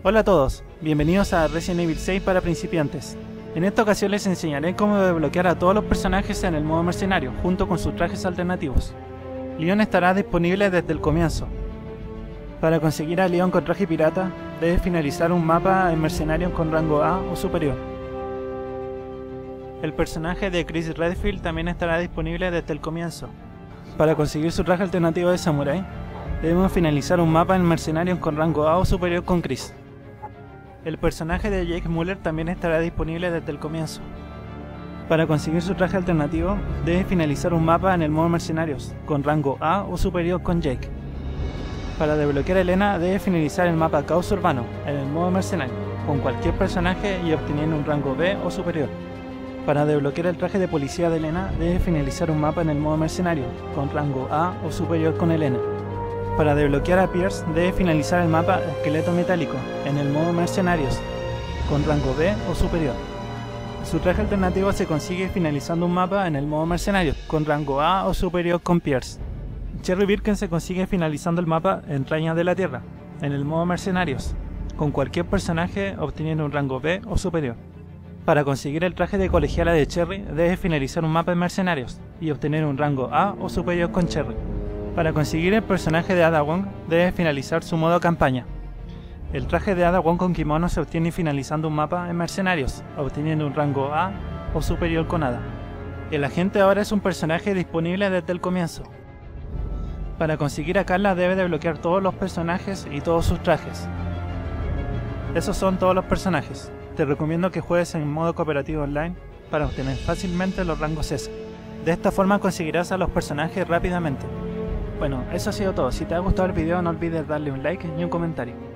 Hola a todos, bienvenidos a Resident Evil 6 para principiantes. En esta ocasión les enseñaré cómo desbloquear a todos los personajes en el modo mercenario, junto con sus trajes alternativos. Leon estará disponible desde el comienzo. Para conseguir a Leon con traje pirata, debes finalizar un mapa en mercenario con rango A o superior. El personaje de Chris Redfield también estará disponible desde el comienzo. Para conseguir su traje alternativo de Samurai, debemos finalizar un mapa en mercenario con rango A o superior con Chris. El personaje de Jake Muller también estará disponible desde el comienzo. Para conseguir su traje alternativo, debe finalizar un mapa en el modo mercenarios, con rango A o superior con Jake. Para desbloquear a Elena, debe finalizar el mapa Caos Urbano, en el modo mercenario, con cualquier personaje y obteniendo un rango B o superior. Para desbloquear el traje de policía de Elena, debe finalizar un mapa en el modo mercenario, con rango A o superior con Elena. Para desbloquear a Pierce, debe finalizar el mapa Esqueleto Metálico, en el modo Mercenarios, con rango B o superior. Su traje alternativo se consigue finalizando un mapa en el modo Mercenarios, con rango A o superior con Pierce. Cherry Birkin se consigue finalizando el mapa Entrañas de la Tierra, en el modo Mercenarios, con cualquier personaje obteniendo un rango B o superior. Para conseguir el traje de colegiala de Cherry, debe finalizar un mapa en Mercenarios, y obtener un rango A o superior con Cherry. Para conseguir el personaje de Ada Wong, debe finalizar su modo campaña. El traje de Ada Wong con kimono se obtiene finalizando un mapa en Mercenarios, obteniendo un rango A o superior con Ada. El agente ahora es un personaje disponible desde el comienzo. Para conseguir a Carla debe desbloquear todos los personajes y todos sus trajes. Esos son todos los personajes. Te recomiendo que juegues en modo cooperativo online para obtener fácilmente los rangos S. De esta forma conseguirás a los personajes rápidamente. Bueno, eso ha sido todo. Si te ha gustado el video no olvides darle un like y un comentario.